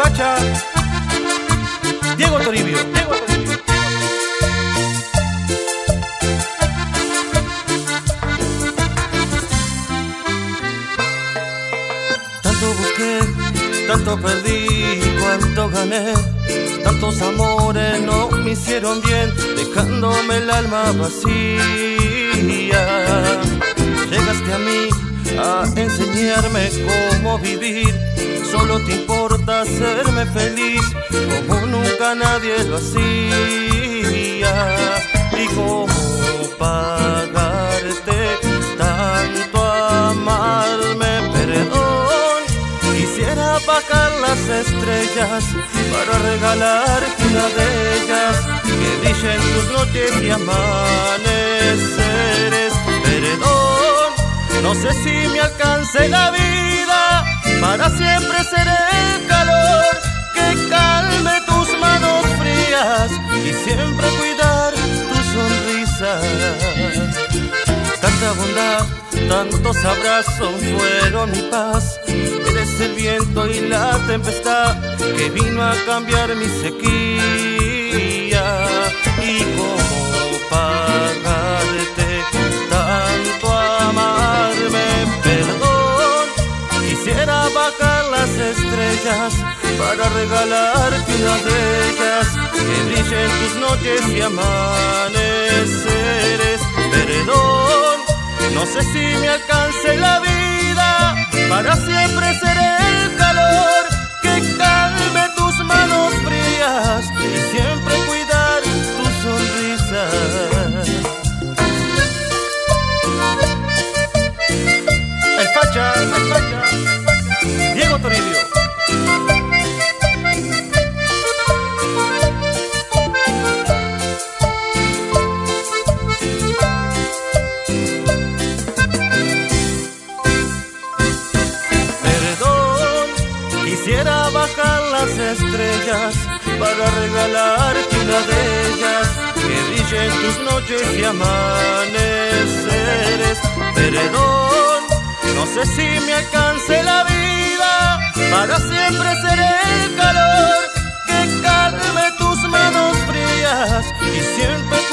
facha, Diego Toribio. Tanto busqué, tanto perdí, cuánto gané. Tantos amores no me hicieron bien, dejándome el alma vacía. Llegaste a mí a enseñarme cómo vivir. Solo te importa hacerme feliz, como nunca nadie lo hacía. Y cómo pagarte tanto amarme, perdón. Quisiera bajar las estrellas para regalarte una de ellas, que brillen tus noches y amaneceres. Perdón, no sé si me alcance la vida para siempre ser el calor que calme tus manos frías y siempre cuidar tu sonrisa. Tanta bondad, tantos abrazos fueron mi paz. Eres el viento y la tempestad que vino a cambiar mi sequía. Y cómo pagarte tanto amarme, perdón. Quisiera bajar las estrellas para regalarte una de ellas, que brillen tus noches y amaneceres. Perdón, no sé si me alcance la vida para siempre ser el calor que calme tus manos frías y siempre cuidar tu sonrisa. El facha, Diego Toribio. Quisiera bajar las estrellas para regalarte una de ellas, que brillen tus noches y amaneceres. Perdón, no sé si me alcance la vida para siempre ser el calor que calme tus manos frías y siempre